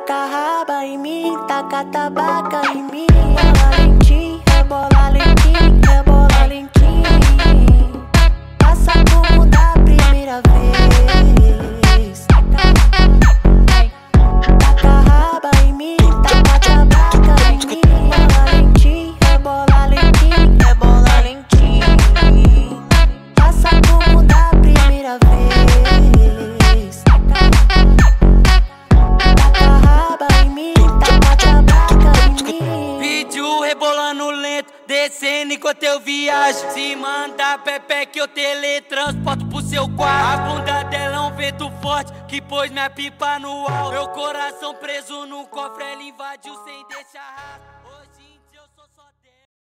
Taca a raba em mim, taca tabaca em mim. Rebola lentinho, rebola lentinho, rebola lentinho. Passa como da primeira vez. Taca a raba em mim, taca tabaca em mim. Rebola lentinho, rebola lentinho. Passa como da primeira vez. Taca a raba em mim, taca tabaca em mim. Vídeo rebolando lento, descendo enquanto eu viajo. Se manda Pepe que eu teletransporto pro seu quarto. A bunda dela é um vento forte que pôs minha pipa no alto. Meu coração preso no cofre, ela invadiu sem deixar rastro.